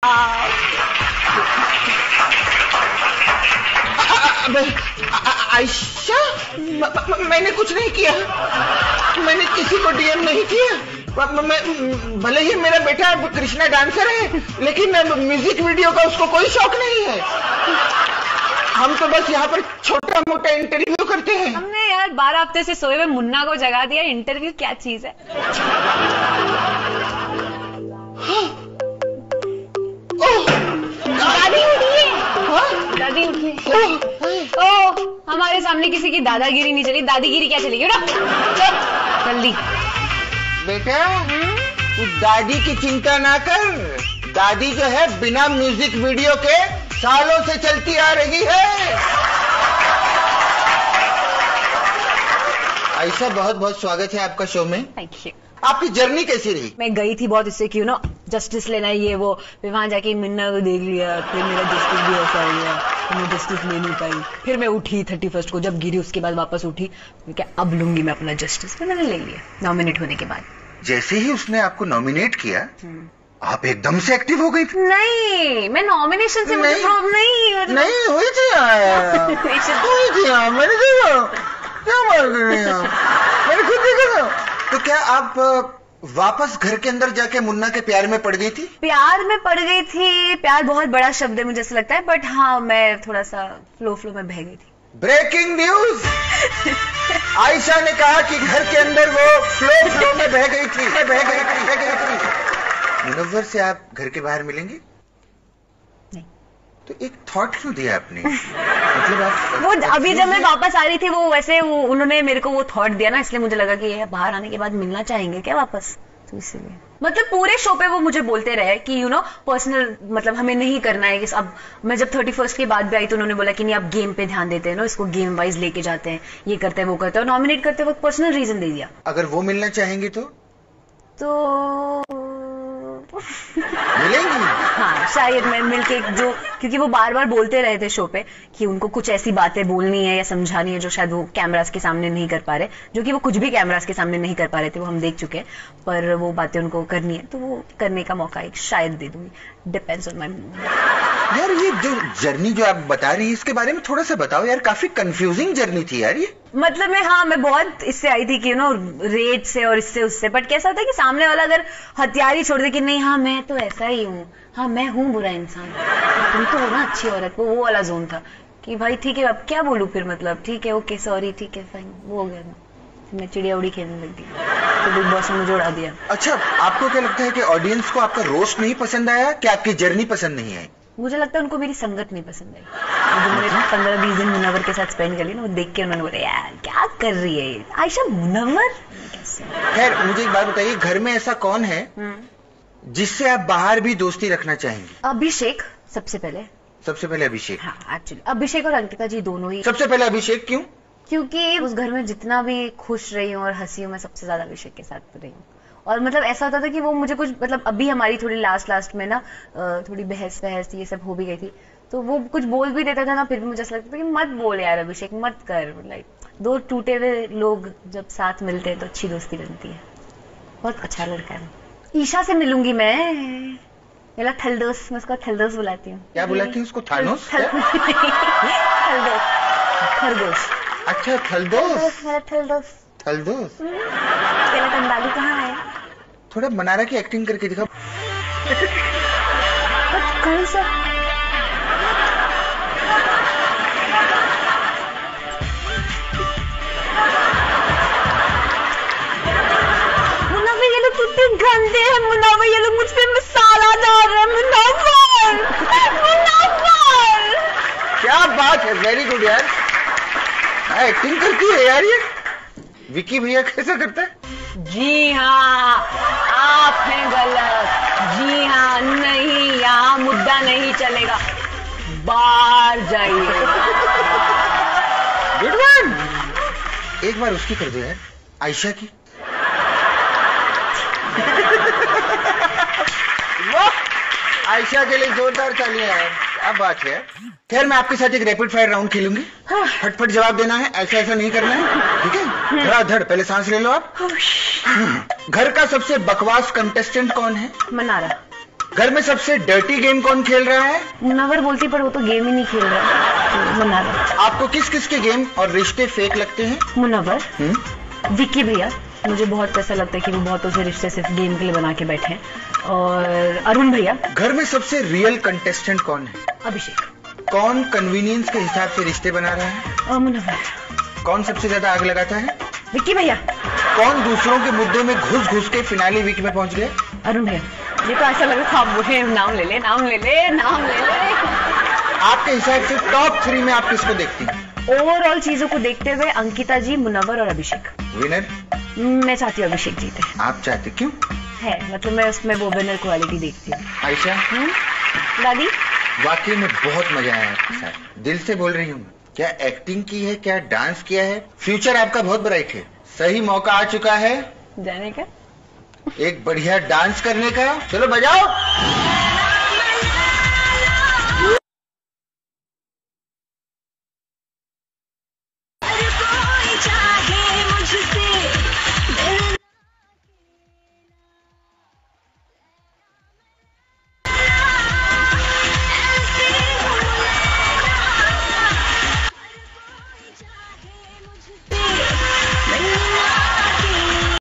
आयशा, मैंने कुछ नहीं किया, मैंने किसी को डीएम नहीं किया। भले ही मेरा बेटा कृष्णा डांसर है, लेकिन म्यूजिक वीडियो का उसको कोई शौक नहीं है। हम तो बस यहाँ पर छोटा मोटा इंटरव्यू करते हैं। हमने यार 12 हफ्ते से सोए हुए मुन्ना को जगा दिया, इंटरव्यू क्या चीज है? दादी उठिए, दादी उठिए। ओह, हमारे सामने किसी की दादागिरी नहीं चली, दादीगिरी क्या चलेगी? उठो जल्दी। बेटा, तू दादी की चिंता ना कर। दादी जो है बिना म्यूजिक वीडियो के सालों से चलती आ रही है। आयशा, बहुत बहुत स्वागत है आपका शो में। Thank you. आपकी जर्नी कैसी रही? मैं गई थी बहुत इससे, क्यों ना जस्टिस लेना ये वो, फिर वहां जाके मुन्ना को देख लिया, फिर मेरा जस्टिस भी ऐसा हो गया, मैं जस्टिस ले नहीं पाई। फिर मैं उठी 31 को, जब गिरी उसके बाद वापस उठी, क्या अब लूंगी मैं अपना जस्टिस, फिर मैंने ले लिया नॉमिनेट होने के बाद। जैसे ही उसने आपको नॉमिनेट किया, आप एकदम से एक्टिव हो गई थी? नहीं, मैं नॉमिनेशन से मुझे प्रॉब्लम नहीं हुई थी यार, हुई थी यार, मैंने देखा, क्या बात कर रही हैं, मैंने खुद देखा था। तो क्या आप वापस घर के अंदर जाके मुन्ना के प्यार में पड़ गई थी? प्यार में पड़ गई थी, प्यार बहुत बड़ा शब्द है मुझे ऐसा लगता है, बट हाँ, मैं थोड़ा सा फ्लो में बह गई थी। ब्रेकिंग न्यूज, आयशा ने कहा कि घर के अंदर वो फ्लो में बह गई थी। मुनव्वर से आप घर के बाहर मिलेंगे? नहीं। तो एक थॉट क्यों दिया आपने? मतलब आप वो अभी जब मैं वापस आ रही थी, वो वैसे उन्होंने मेरे को वो थॉट दिया ना, इसलिए मुझे लगा कि ये बाहर आने के बाद मिलना चाहेंगे क्या वापस, तो इसीलिए। मतलब पूरे शो पे वो मुझे बोलते रहे कि पर्सनल, मतलब हमें नहीं करना है। अब मैं जब 31 के बाद भी आई तो उन्होंने बोला कि नहीं, आप गेम पे ध्यान देते हैं ना, इसको गेम वाइज लेके जाते हैं, ये करते हैं वो करते हैं, और नॉमिनेट करते वक्त पर्सनल रीजन दे दिया। अगर वो मिलना चाहेंगी तो मिलेंगी? हाँ, शायद मैं मिलके जो, क्योंकि वो बार बार बोलते रहे थे शो पे कि उनको कुछ ऐसी बातें बोलनी है या समझानी है जो शायद वो कैमरास के सामने नहीं कर पा रहे, जो कि वो कुछ भी कैमरास के सामने नहीं कर पा रहे थे, वो हम देख चुके हैं, पर वो बातें उनको करनी है, तो वो करने का मौका एक शायद दे दूंगी। Depends on my mood. यार, ये जो जर्नी जो आप बता रही हैं, इसके बारे में थोड़ा सा बताओ यार, काफी कंफ्यूजिंग जर्नी थी यार ये। मतलब मैं बहुत इससे आई थी कि रेट से और इससे उससे, बट कैसा होता है कि सामने वाला अगर हथियार ही छोड़ दे कि नहीं, हाँ मैं तो ऐसा ही हूँ, हाँ मैं हूँ बुरा इंसान, तुम तो हो ना अच्छी औरत, वो वाला जोन था कि भाई ठीक है, अब क्या बोलूं फिर, मतलब ठीक है, ओके सॉरी, ठीक है फाइन, वो हो गया ना, मैं चिड़िया उड़ी खेलने लग गई, तो बिग बॉस ने मुझे उड़ा दिया। अच्छा, आपको क्या लगता है कि ऑडियंस को आपका रोस्ट नहीं पसंद आया, कि आपकी जर्नी पसंद नहीं आई? मुझे लगता है उनको मेरी संगत नहीं पसंद आई। मैंने 15-20 दिन मुनव्वर के साथ स्पेंड कर लिया ना, वो देख के उन्होंने बोला यार क्या कर रही है आयशा, मुनव्वर। खैर, मुझे एक बात बताइए, घर में ऐसा कौन है जिससे आप बाहर भी दोस्ती रखना चाहेंगे? अभिषेक सबसे पहले अभिषेक। हाँ, एक्चुअली अभिषेक और अंकिता जी दोनों ही। सबसे पहले अभिषेक क्यों? क्योंकि उस घर में जितना भी खुश रही हूँ और हंसी हूँ, मैं सबसे ज्यादा अभिषेक के साथ रही हूँ। और मतलब ऐसा होता था कि वो मुझे कुछ, मतलब अभी हमारी थोड़ी लास्ट में ना थोड़ी बहस ये सब हो भी गई थी, तो वो कुछ बोल भी देता था ना, फिर भी मुझे ऐसा लगता था कि मत बोल यार अभिषेक, मत कर। लाइक दो टूटे हुए लोग जब साथ मिलते हैं तो अच्छी दोस्ती बनती है। बहुत अच्छा लड़का है। ईशा से मिलूंगी मैं, मेरा थलदोस, मैं उसको थलदोस बुलाती हूँ। क्या बुलाती हूँ उसको? थानोस? खरगोश। अच्छा, थलदोस। मेरा थलदोस। तेरा कंदालू कहाँ है? थोड़ा मनारा की एक्टिंग करके दिखा। कौन सा? मुनव्वर, ये लोग कितने गंदे हैं। मुनव्वर, ये लोग मुझ पे मसाला डाल रहे हैं। मुनव्वर, क्या बात है, वेरी गुड यार, एक्टिंग करती है यार ये। विकी भैया कैसे करता है? जी हाँ, आप हैं गलत। जी हाँ, नहीं, यहाँ मुद्दा नहीं चलेगा, बाहर जाइए। Good one. एक बार उसकी कर दो यार, आयशा की। वाह, आयशा के लिए जोरदार तालियां यार, क्या बात है। खैर, मैं आपके साथ एक रैपिड फायर राउंड खेलूंगी। फटफट जवाब देना है, ऐसा नहीं करना है, ठीक है? धड़ाधड़, पहले सांस ले लो आप। घर का सबसे बकवास कंटेस्टेंट कौन है? मनारा। घर में सबसे डर्टी गेम कौन खेल रहा है? मुनव्वर बोलती पर वो तो गेम ही नहीं खेल रहा, तो मुनव्वर। आपको किस किस के गेम और रिश्ते फेक लगते हैं? मुनव्वर, विक्की भैया, मुझे बहुत ऐसा लगता है कि वो बहुतों से रिश्ते सिर्फ गेम के लिए बना के बैठे हैं, और अरुण भैया। घर में सबसे रियल कंटेस्टेंट कौन है? अभिषेक। कौन कन्वीनियंस के हिसाब से रिश्ते बना रहा है? मुनव्वर। कौन सबसे ज्यादा आग लगाता है? विक्की भैया। कौन दूसरों के मुद्दे में घुस घुस के फिनाली वीक में पहुंच गए? अरुण भैया। ये तो ऐसा लगा था मुझे, नाम ले ले नाम ले ले नाम ले ले। आपके हिसाब से टॉप 3 में आप किसको देखती हैं? ओवरऑल चीजों को देखते हुए अंकिता जी, मुनव्वर और अभिषेक। विनर? मैं चाहती हूँ अभिषेक जीते। आप चाहते क्यों? है मतलब मैं उसमें वो विनर क्वालिटी देखती हूँ। आयशा? दादी? वाकई में बहुत मजा आया आपके साथ, दिल से बोल रही हूँ। क्या एक्टिंग की है, क्या डांस किया है, फ्यूचर आपका बहुत ब्राइट है। सही मौका आ चुका है जाने का, एक बढ़िया डांस करने का। चलो बजाओ।